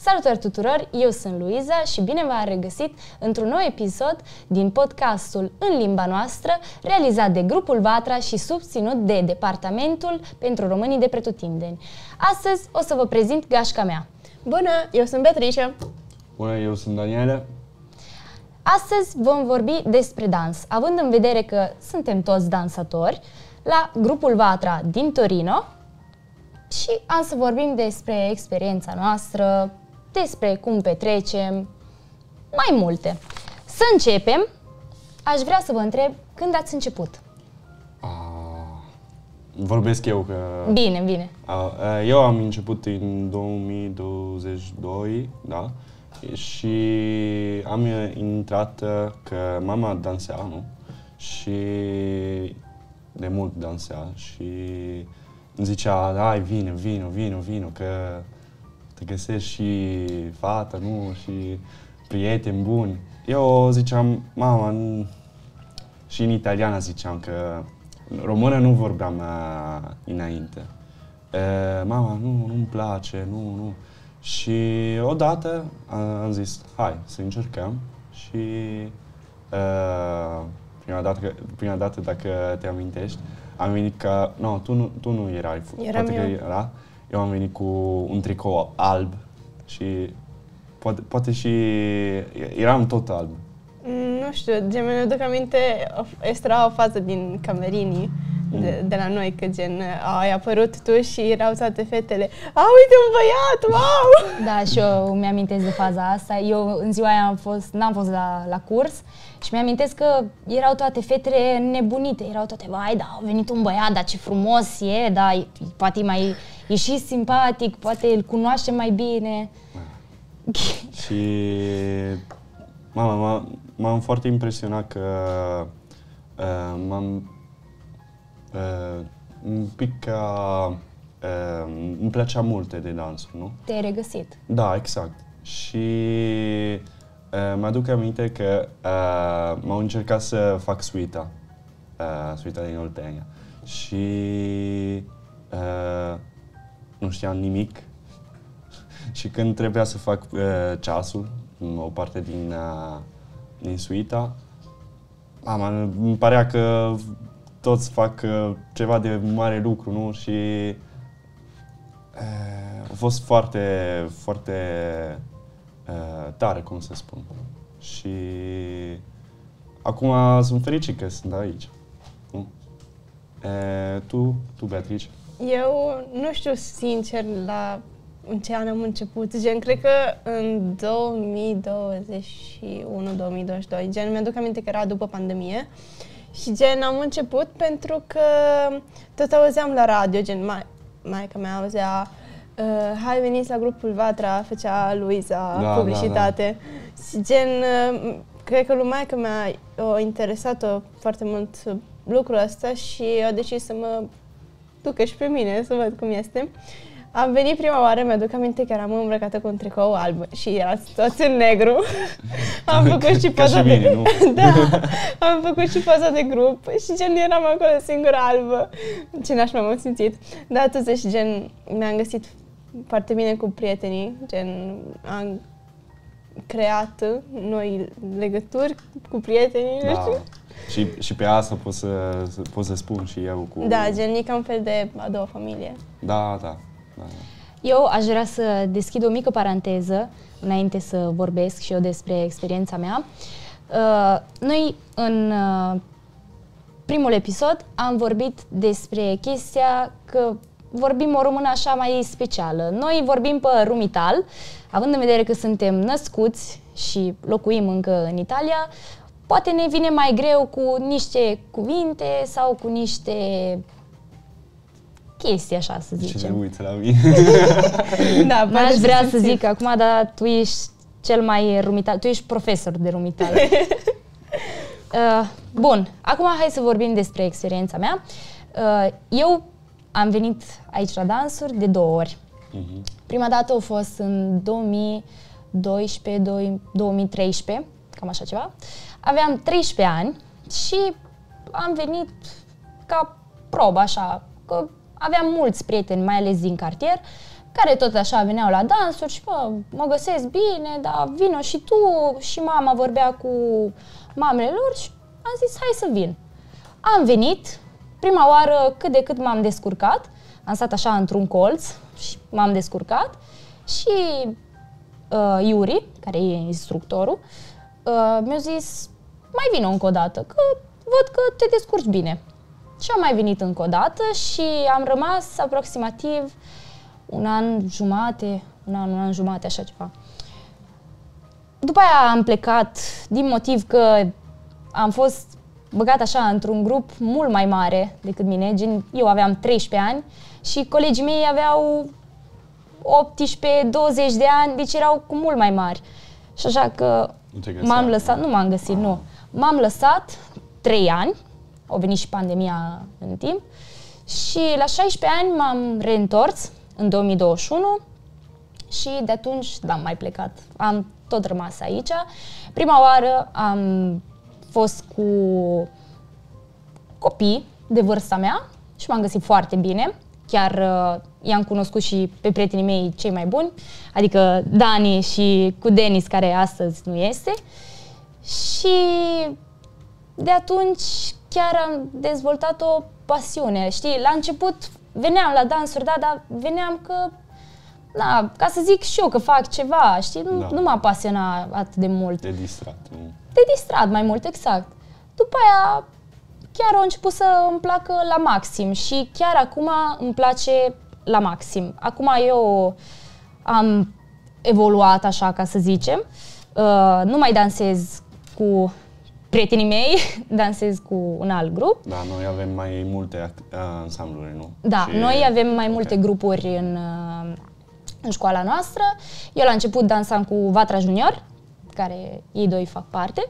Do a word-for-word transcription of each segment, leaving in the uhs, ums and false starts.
Salutări tuturor, eu sunt Luiza și bine v-am regăsit într-un nou episod din podcastul În limba noastră, realizat de Grupul Vatra și susținut de Departamentul pentru Românii de Pretutindeni. Astăzi o să vă prezint gașca mea. Bună, eu sunt Beatrice. Bună, eu sunt Daniela. Astăzi vom vorbi despre dans, având în vedere că suntem toți dansatori la Grupul Vatra din Torino și am să vorbim despre experiența noastră, despre cum petrecem, mai multe. Să începem. Aș vrea să vă întreb, când ați început? A, vorbesc eu că... Bine, bine. A, eu am început în două mii douăzeci și doi, da? Și am intrat că mama dansea, nu? Și de mult dansea și îmi zicea, hai, vino, vino, vino, vino, că te găsești și fată, nu? Și prieteni buni. Eu ziceam, mama, nu... și în italiană ziceam că română nu vorbeam uh, înainte. Uh, mama, nu, nu-mi place, nu, nu. Și odată am zis, hai să încercăm și uh, prima, dată, prima dată, dacă te amintești, am venit că, nu, tu nu, tu nu erai, Eram poate eu. că era, eu am venit cu un tricou alb și poate, poate și eram tot alb. Nu știu, gen, mi aduc aminte, era o fază din Camerini de, de la noi, că gen, ai apărut tu și erau toate fetele, a, uite un băiat, wow! Da, și eu mi-amintesc de faza asta. Eu în ziua aia am fost, n-am fost la, la curs și mi-amintesc că erau toate fetele nebunite, erau toate, vai, da, a venit un băiat, dar ce frumos e, da, poate e mai, e și simpatic, poate îl cunoaște mai bine. Și mama, m-am foarte impresionat că uh, m-am uh, un pic ca uh, îmi plăcea multe de dansuri, nu? Te-ai regăsit. Da, exact. Și uh, mă-aduc aminte că uh, m-au încercat să fac suita, uh, suita din Oltenia. Și uh, nu știam nimic. Și când trebuia să fac uh, ceasul, o parte din, uh, din suita, mama, îmi părea că toți fac uh, ceva de mare lucru, nu? Și uh, a fost foarte, foarte uh, tare, cum să spun. Și acum sunt fericit că sunt aici. Nu? Uh, tu, tu, Beatrice? Eu nu știu sincer la în ce an am început, gen, cred că în două mii douăzeci și unu două mii douăzeci și doi, gen, mi-aduc aminte că era după pandemie și gen, am început pentru că tot auzeam la radio, gen, mai, maica mea auzea, uh, hai veniți la Grupul Vatra, făcea Luiza Da, publicitate da, da. și gen, uh, cred că lui maica mea a interesat-o foarte mult lucrul ăsta și a decis să mă ducă și pe mine să văd cum este. Am venit prima oară, mi-aduc aminte că eram îmbrăcată cu un tricou alb și erați toți în negru. Am făcut și poza de... mine, nu? Da, am făcut și poza de grup și gen eram acolo singură albă. Ce n-aș m-am simțit. Dar totuși, gen, mi-am găsit foarte bine cu prietenii, gen, am creat noi legături cu prietenii, nu Da. știu. Și, și pe asta pot să, să, pot să spun și eu cu... Da, gen, e ca un fel de a doua familie. Da, da. Da. Eu aș vrea să deschid o mică paranteză înainte să vorbesc și eu despre experiența mea. Uh, noi, în uh, primul episod, am vorbit despre chestia că vorbim o română așa mai specială. Noi vorbim pe rumital, având în vedere că suntem născuți și locuim încă în Italia, poate ne vine mai greu cu niște cuvinte sau cu niște chestii, așa să zicem. Ce te uiți la mine? Da, N-aș vrea să zic acum, dar tu ești cel mai rumital, tu ești profesor de rumital. uh, bun, acum hai să vorbim despre experiența mea. Uh, eu am venit aici la dansuri de două ori. Uh-huh. Prima dată a fost în două mii doisprezece două mii treisprezece, cam așa ceva. Aveam treisprezece ani și am venit ca probă, așa, că aveam mulți prieteni, mai ales din cartier, care tot așa veneau la dansuri și bă, mă găsesc bine, dar vino și tu. Și mama vorbea cu mamele lor și am zis hai să vin. Am venit, prima oară cât de cât m-am descurcat, am stat așa într-un colț și m-am descurcat și uh, Iuri, care e instructorul, uh, mi-a zis mai vino încă o dată, că văd că te descurci bine. Și am mai venit încă o dată și am rămas aproximativ un an jumate, un an, un an jumate, așa ceva. După aia am plecat din motiv că am fost băgat așa într-un grup mult mai mare decât mine, gen eu aveam treisprezece ani și colegii mei aveau optsprezece douăzeci de ani, deci erau cu mult mai mari. Și așa că m-am lăsat, nu m-am găsit, nu. M-am lăsat trei ani, a venit și pandemia în timp și la șaisprezece ani m-am reîntors în două mii douăzeci și unu și de atunci n-am mai plecat. Am tot rămas aici. Prima oară am fost cu copii de vârsta mea și m-am găsit foarte bine. Chiar uh, i-am cunoscut și pe prietenii mei cei mai buni, adică Dani și cu Denis, care astăzi nu este. Și de atunci chiar am dezvoltat o pasiune. Știi, la început veneam la dansuri, da, dar veneam că, da, ca să zic și eu că fac ceva, știi, nu, da. nu m-a pasionat atât de mult. Te distrat. Nu? Te distrat mai mult, exact. După aia chiar a început să îmi placă la maxim și chiar acum îmi place la maxim. Acum eu am evoluat, așa ca să zicem. Uh, nu mai dansez cu prietenii mei, dansez cu un alt grup. Da, noi avem mai multe ansambluri, nu? Da, și... noi avem mai multe okay. grupuri în, în școala noastră. Eu la început dansam cu Vatra Junior, care ei doi fac parte.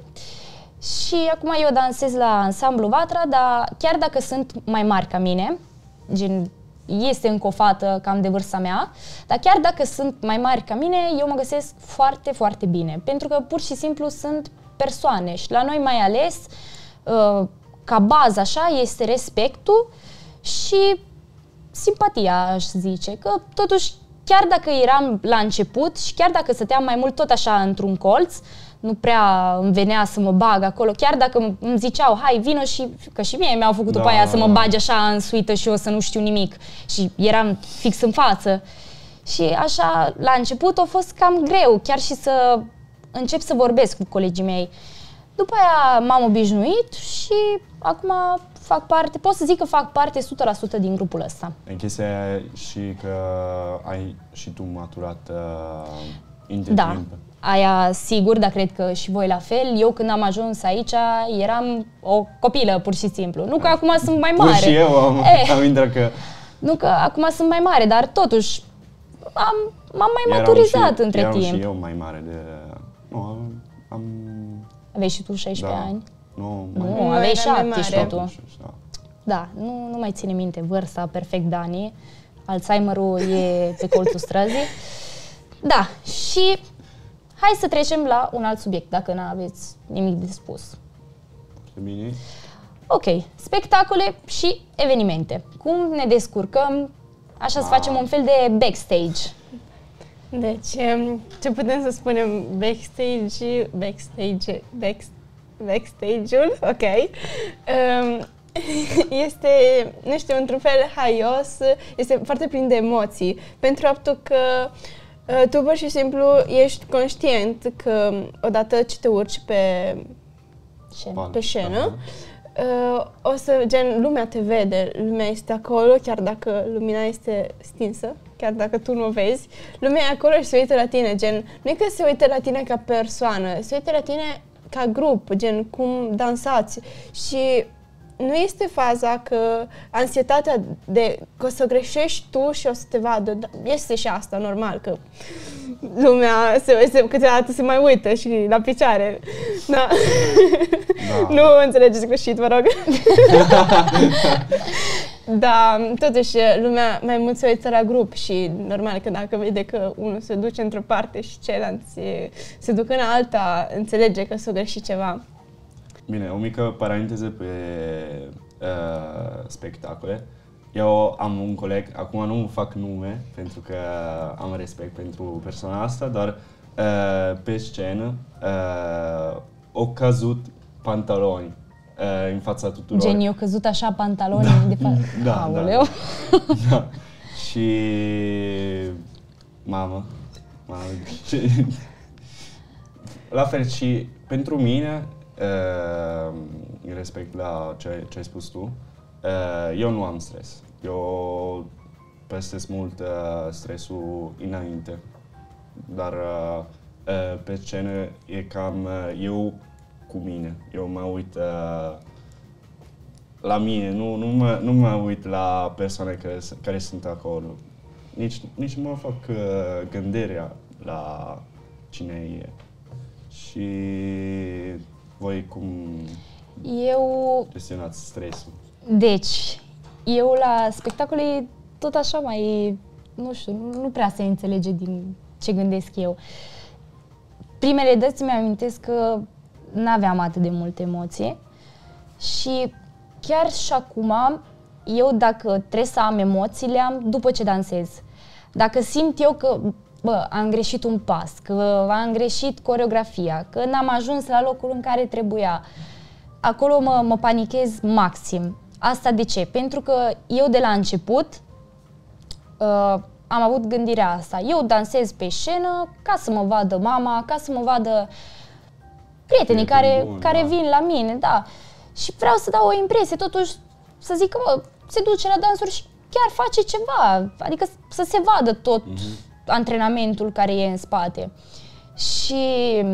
Și acum eu dansez la ansamblu Vatra, dar chiar dacă sunt mai mari ca mine, gen este încă o fată cam de vârsta mea, dar chiar dacă sunt mai mari ca mine, eu mă găsesc foarte, foarte bine. Pentru că pur și simplu sunt persoane și la noi mai ales, uh, ca bază așa, este respectul și simpatia, aș zice. Că totuși, chiar dacă eram la început și chiar dacă stăteam mai mult tot așa într-un colț, nu prea îmi venea să mă bag acolo, chiar dacă îmi ziceau, hai, vină și... Că și mie mi-au făcut da, după aia să mă bagi așa în suită și eu să nu știu nimic. Și eram fix în față. Și așa, la început a fost cam greu, chiar și să încep să vorbesc cu colegii mei. După aia m-am obișnuit și acum fac parte, pot să zic că fac parte o sută la sută din grupul ăsta. În chestia aia și că ai și tu maturat uh, între da. timp. Aia sigur, dar cred că și voi la fel. Eu când am ajuns aici eram o copilă, pur și simplu. Nu că acum sunt mai mare. Pur și eu am, eh, am intrat că... Nu că acum sunt mai mare, dar totuși am, m-am mai eram maturizat și, între eram timp. și eu mai mare de... Nu, am... Aveai și tu șaisprezece da. ani? Nu, nu mai aveai șaptesprezece tu. Da, da nu, nu mai ține minte vârsta perfect, Dani. Alzheimerul e pe colțul străzii. Da, și hai să trecem la un alt subiect, dacă nu aveți nimic de spus. Bine. Ok, spectacole și evenimente. Cum ne descurcăm? Așa să facem un fel de backstage. Deci, ce putem să spunem? Backstage, backstage, back, backstage-ul, ok. Um, este, nu știu, într-un fel haios, este foarte plin de emoții, pentru faptul că uh, tu pur și simplu ești conștient că odată ce te urci pe scenă, pe scenă uh, o să, gen, lumea te vede, lumea este acolo, chiar dacă lumina este stinsă, chiar dacă tu nu o vezi, lumea e acolo și se uită la tine, gen, nu e că se uită la tine ca persoană, se uită la tine ca grup, gen, cum dansați și nu este faza că anxietatea de că o să greșești tu și o să te vadă, este și asta, normal, că lumea se, se, câteodată se mai uită și la picioare. Da. Da. Nu înțelegeți greșit, vă rog. Da, totuși lumea mai mult se uită la grup și normal că dacă vede că unul se duce într-o parte și ceilalți se, se duc în alta, înțelege că s-a greșit ceva. Bine, o mică paranteză pe uh, spectacole. eu am un coleg, acum nu fac nume pentru că am respect pentru persoana asta, dar uh, pe scenă uh, au căzut pantaloni uh, în fața tuturor. Gen, eu căzut așa pantaloni Da, de fapt. da, Aoleu. da, da. Și mamă, mamă ce... La fel și pentru mine, uh, în respect la ce, ce ai spus tu, uh, eu nu am stres. Eu pestesc mult uh, stresul înainte, dar uh, uh, pe scenă e cam uh, eu cu mine. Eu mă uit uh, la mine, nu, nu, mă, nu mă uit la persoane care, care sunt acolo. Nici, nici nu mă fac uh, gândirea la cine e. Și voi cum Eu, gestionați stresul? deci, eu la spectacole tot așa mai, nu știu, nu prea se înțelege din ce gândesc eu. Primele dăți îmi amintesc că n-aveam atât de multe emoții și chiar și acum, eu dacă trebuie să am emoții, le am după ce dansez. Dacă simt eu că bă, am greșit un pas, că am greșit coreografia, că n-am ajuns la locul în care trebuia, acolo mă, mă panichez maxim. Asta de ce? Pentru că eu de la început uh, am avut gândirea asta. Eu dansez pe scenă ca să mă vadă mama, ca să mă vadă prietenii care, bun, care da. vin la mine, da. Și vreau să dau o impresie, totuși să zic că bă, se duce la dansuri și chiar face ceva, adică să se vadă tot mm-hmm. antrenamentul care e în spate. Și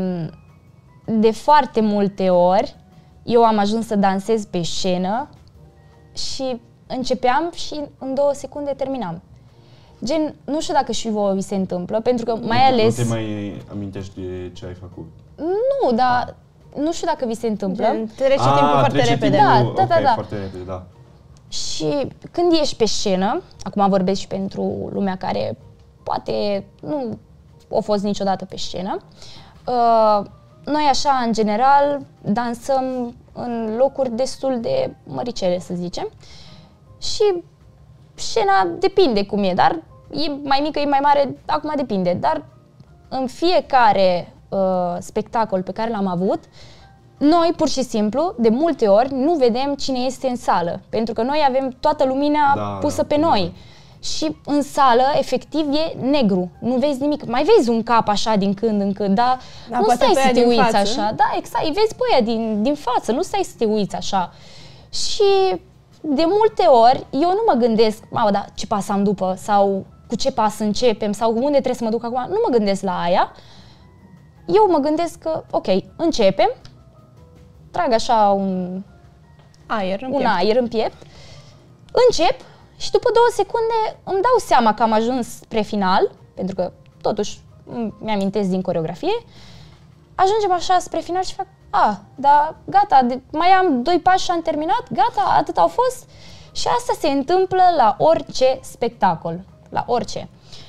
de foarte multe ori eu am ajuns să dansez pe scenă și începeam și în două secunde terminam. Gen, nu știu dacă și vouă vi se întâmplă, pentru că mai ales... Nu te mai amintești de ce ai făcut? Nu, dar nu știu dacă vi se întâmplă. Gen, trece Ah, timpul foarte trece repede. Da, timpul, da, da, ok, da. foarte repede, da. Și când ești pe scenă, acum vorbesc și pentru lumea care poate nu a fost niciodată pe scenă, uh, noi așa, în general, dansăm în locuri destul de măricele, să zicem. Și scena depinde cum e, dar e mai mică, e mai mare, acum depinde. Dar în fiecare uh, spectacol pe care l-am avut, noi, pur și simplu, de multe ori, nu vedem cine este în sală. Pentru că noi avem toată lumina Da, pusă da, pe da. noi. Și în sală, efectiv, e negru. Nu vezi nimic. Mai vezi un cap așa din când în când, dar Da, nu poate stai pe să aia te din uiți față. așa. Da, exact. Îi vezi pe aia din, din față. Nu stai să te uiți așa. Și de multe ori, eu nu mă gândesc, mamă, dar ce pas am după? Sau cu ce pas începem? Sau unde trebuie să mă duc acum? Nu mă gândesc la aia. Eu mă gândesc că, ok, începem, trag așa un, Aer în un piept. aer în piept, încep și după două secunde îmi dau seama că am ajuns spre final, pentru că totuși mi-amintesc din coreografie, ajungem așa spre final și fac, a, dar gata, de, mai am doi pași și am terminat, gata, atât au fost. Și asta se întâmplă la orice spectacol, la orice.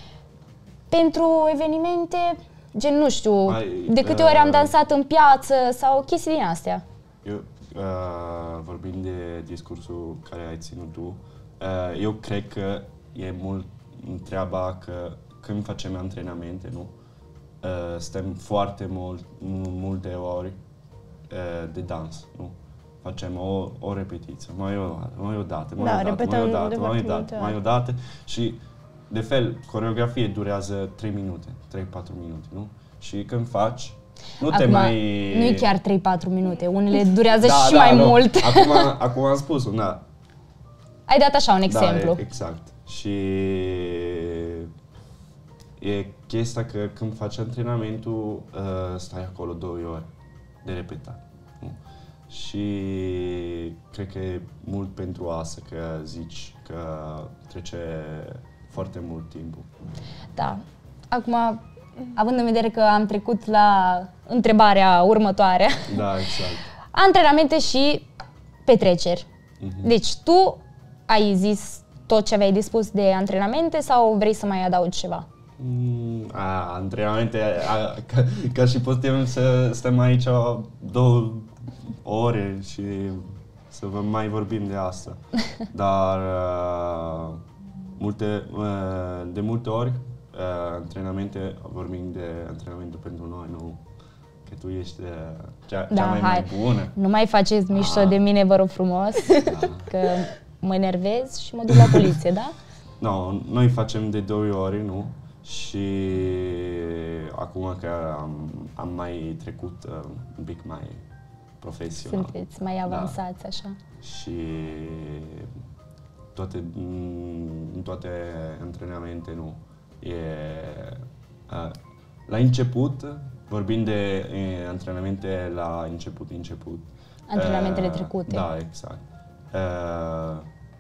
Pentru evenimente, gen, nu știu, Ai, de câte uh, ori am dansat în piață sau chestii din astea. Eu, uh, vorbind de discursul care ai ținut tu, uh, eu cred că e mult treaba că când facem antrenamente, nu? Uh, stăm foarte mult, multe ori uh, de dans, nu? Facem o, o repetiție, mai o dată, mai o dată, mai Da, o dată, repetăm mai o de dată, mai foarte o dată, multe mai o ori. dată și de fel, coreografie durează trei minute, trei patru minute, nu? Și când faci, nu te Acum, mai... nu e chiar trei patru minute, unele durează Da, și da, mai nu. mult. Acum, acum am spus-o, da. Ai dat așa un exemplu. Da, e- exact. Și e chestia că când faci antrenamentul, uh, stai acolo două ore de repetat. Nu? Și cred că e mult pentru asta că zici că trece foarte mult timpul. Da. Acum, având în vedere că am trecut la întrebarea următoare, Da, exact. antrenamente și petreceri. Mhm. Deci tu ai zis tot ce aveai de spus de antrenamente sau vrei să mai adaugi ceva? Mm, a, antrenamente, a, ca, ca și putem să stăm aici două ore și să vă mai vorbim de asta. Dar uh, multe, uh, de multe ori, uh, antrenamente, vorbim de antrenamente pentru noi, nu? Că tu ești uh, cea, Da, cea mai, hai. mai bună. Nu mai faceți mișto Ah. de mine, vă rog frumos, Da. că mă enervez și mă duc la poliție, da? No, noi facem de două ori, nu? Și acum că am, am mai trecut uh, un pic mai profesional. Sunteți mai avansați, așa. Și toate, în toate antrenamente, nu. E, uh, la început, vorbind de uh, antrenamente la început, început. Antrenamentele uh, trecute. Da, exact. Uh,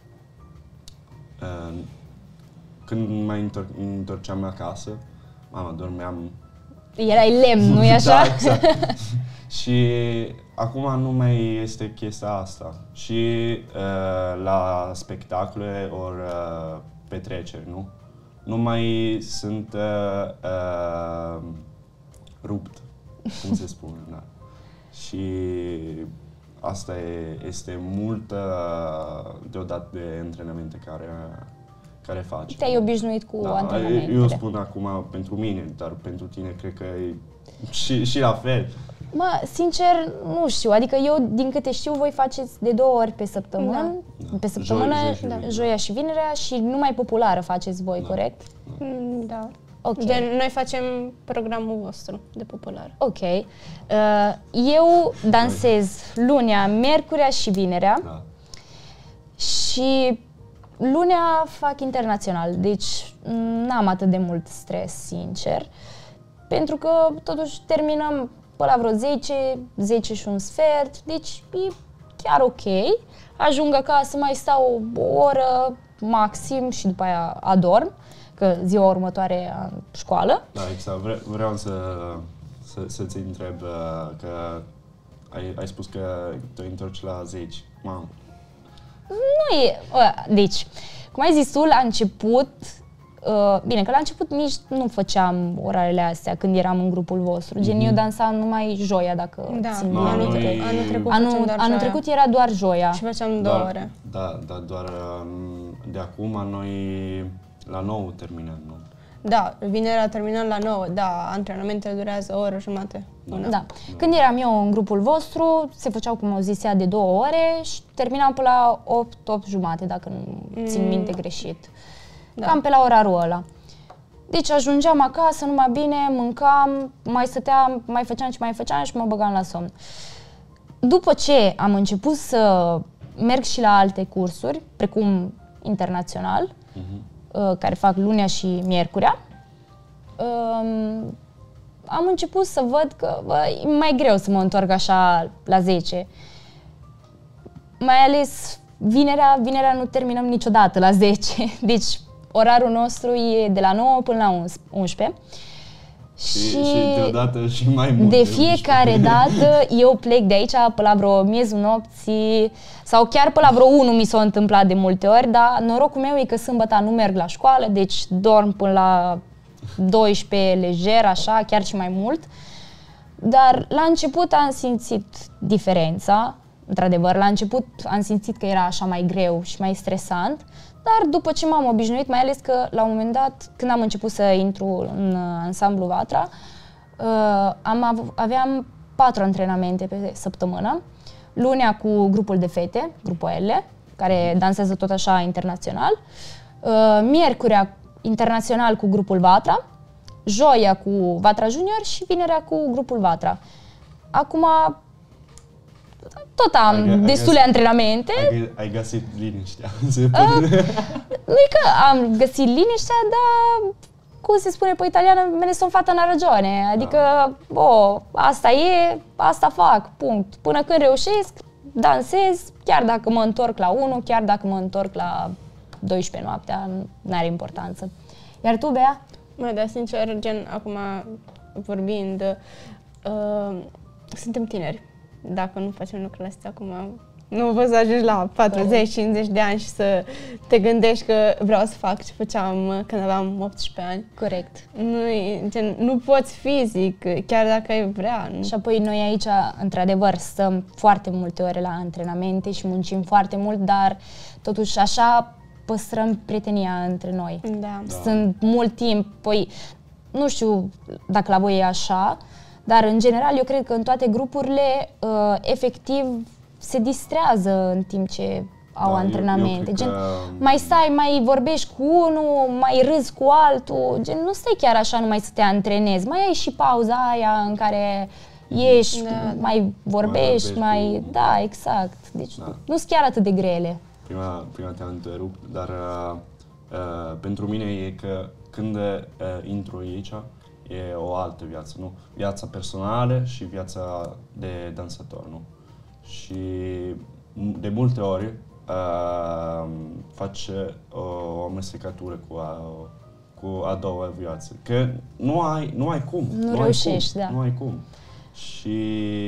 uh, când mai întor- întorceam acasă, mama, dormeam. Erai lemn, nu-i așa? Da, exact. Și acum nu mai este chestia asta. Și uh, la spectacole ori uh, petreceri, nu? Nu mai sunt uh, uh, rupt, cum se spune, da. Și asta e, este mult uh, deodată de antrenamente care, care faci. Te-ai obișnuit cu Da, antrenamentele. eu spun acum pentru mine, dar pentru tine cred că e și, și la fel. Mă, sincer, nu știu, adică eu, din câte știu, voi faceți de două ori pe săptămână, Da. pe săptămână, Joi- joi și da, vineri. joia și vinerea și numai populară faceți voi, Da. corect? Mm, Da. Ok. Gen, noi facem programul vostru de popular. Ok. Uh, eu dansez lunea, miercurea și vinerea Da. și lunea fac internațional, deci n-am atât de mult stres, sincer, pentru că totuși terminăm pe la vreo zece, zece și un sfert, deci e chiar ok. Ajung acasă, mai stau o oră maxim și după aia adorm, că ziua următoare am școală. Da, exact. Vre- vreau să, să, să-ți întreb uh, că ai, ai spus că te întorci la zece. Mamă. Nu e... ă, Deci, cum ai zis tu, la început, uh, bine, că la început nici nu făceam orarele astea când eram în grupul vostru. Gen, eu dansam numai joia, dacă Da, țin No, bine anul, minte. noi- anul trecut Anul, făceam doar anul joia. trecut era doar joia. Și făceam două ore. Da, da, doar um, de acum noi la nouă terminăm, nu? Da, vinerea terminăm la nouă, da, antrenamentele durează o oră jumate. Una. Da. Când eram eu în grupul vostru, se făceau, cum au zis ea, de două ore și terminam pe la opt, opt jumate, dacă nu țin minte greșit. Da. Cam pe la orarul ăla. Deci ajungeam acasă, numai bine, mâncam, mai stăteam, mai făceam ce mai făceam și mă băgam la somn. După ce am început să merg și la alte cursuri, precum internațional, uh, care fac lunea și miercurea, um, am început să văd că bă, e mai greu să mă întorc așa la zece. Mai ales vinerea, vinerea nu terminăm niciodată la zece. Deci orarul nostru e de la nouă până la unsprezece. Și, și deodată și mai mult. De fiecare dată eu plec de aici pe la vreo miezul nopții sau chiar pe la vreo unu mi s-a întâmplat de multe ori, dar norocul meu e că sâmbătă nu merg la școală, deci dorm până la douăsprezece lejer, așa, chiar și mai mult. Dar la început am simțit diferența, într-adevăr, la început am simțit că era așa mai greu și mai stresant, dar după ce m-am obișnuit, mai ales că la un moment dat, când am început să intru în ansamblu Vatra, uh, am av- aveam patru antrenamente pe săptămână. Lunea cu grupul de fete, grupul L, care dansează tot așa internațional. Uh, miercurea internațional cu grupul Vatra, joia cu Vatra Junior și vinerea cu grupul Vatra. Acum tot am Ai gă- ai destule găsit- antrenamente. Ai, gă- ai găsit liniștea. Se pare. Nu e că am găsit liniștea, dar, cum se spune pe italiană, me ne son fatta una ragione. Adică, bo, asta e, asta fac, punct. Până când reușesc, dansez, chiar dacă mă întorc la unu, chiar dacă mă întorc la douăsprezece noaptea, nu are importanță. Iar tu, Bea? Mă, dar sincer, gen, acum vorbind, uh, suntem tineri. Dacă nu facem lucrurile astea acum, Nu poți să ajungi la patruzeci cincizeci de ani și să te gândești că vreau să fac ce făceam când aveam optsprezece ani. Corect. Nu, gen, nu poți fizic, chiar dacă ai vrea. Nu. Și apoi noi aici, într-adevăr, stăm foarte multe ore la antrenamente și muncim foarte mult, dar totuși așa păstrăm prietenia între noi. Da. Da. Sunt mult timp, păi, nu știu dacă la voi e așa, dar în general eu cred că în toate grupurile uh, efectiv se distrează în timp ce au Da, antrenamente. eu, eu cred Gen, că... mai stai, mai vorbești cu unul, mai râzi cu altul, gen, nu stai chiar așa numai să te antrenezi, mai ai și pauza aia în care ieși, Da, mai vorbești, mai mai... vorbești cu- Da, exact. Deci Da. nu sunt chiar atât de grele. Prima, prima te întrerup, dar uh, uh, pentru mine e că când uh, intru aici, e o altă viață, nu? Viața personală și viața de dansator, nu? Și de multe ori uh, faci o, o amestecatură cu a, cu a doua viață. Că nu ai, nu ai cum. Nu ai reușești, cum, da. Nu ai cum. Și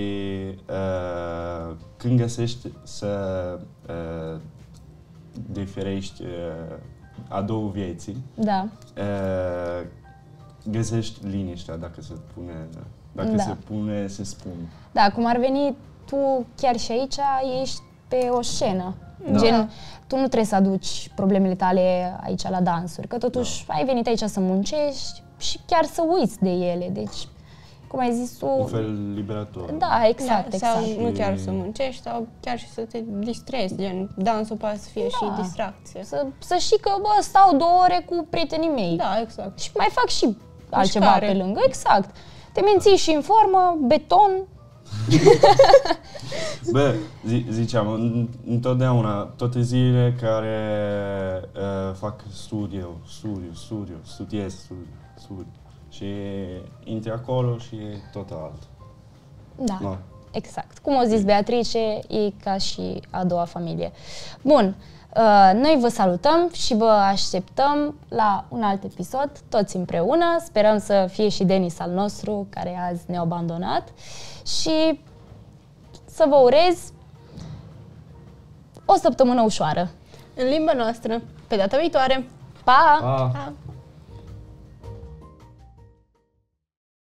uh, când găsești să uh, diferești uh, a două vieți, Da. uh, găsești liniștea, dacă se pune, dacă Da. se pune, se spune. Da, cum ar veni, tu chiar și aici ești pe o scenă. Da. Gen, tu nu trebuie să aduci problemele tale aici la dansuri, că totuși ai venit aici să muncești și chiar să uiți de ele. Deci, cum ai zis tu... Un fel liberator. Da, exact, Da, exact. sau nu chiar să muncești, sau chiar și să te distrezi, gen, dansul poate să fie Da. și distracție. Să, să știi că, bă, stau două ore cu prietenii mei. Da, exact. Și mai fac și altceva Mișcare. pe lângă, exact. Te menții și în formă, beton. Bă, zi, ziceam, în- întotdeauna, toate zilele care uh, fac studiu, studiu, studiu, studiez, studiu, studiu. Și intri acolo și e total alt. Da. Da. Exact. Cum o zis Beatrice, e ca și a doua familie. Bun, uh, noi vă salutăm și vă așteptăm la un alt episod, toți împreună. Sperăm să fie și Denis al nostru, care azi ne-a abandonat. Și să vă urez o săptămână ușoară. În limba noastră, pe data viitoare. Pa! Ah. Pa!